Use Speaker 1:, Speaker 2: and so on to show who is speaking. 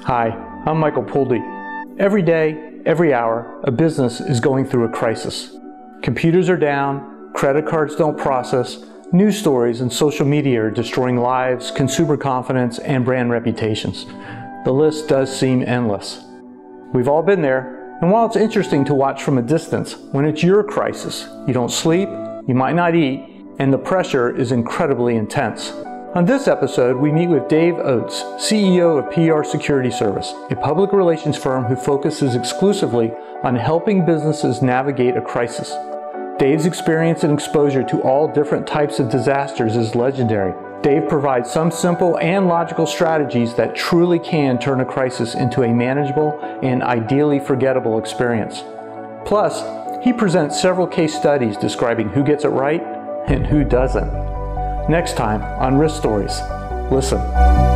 Speaker 1: Hi, I'm Michael Pulte. Every day, every hour, a business is going through a crisis. Computers are down, credit cards don't process, news stories and social media are destroying lives, consumer confidence, and brand reputations. The list does seem endless. We've all been there, and while it's interesting to watch from a distance, when it's your crisis, you don't sleep, you might not eat, and the pressure is incredibly intense. On this episode, we meet with Dave Oates, CEO of PR Security Service, a public relations firm who focuses exclusively on helping businesses navigate a crisis. Dave's experience and exposure to all different types of disasters is legendary. Dave provides some simple and logical strategies that truly can turn a crisis into a manageable and ideally forgettable experience. Plus, he presents several case studies describing who gets it right and who doesn't. Next time on Risk Stories, listen.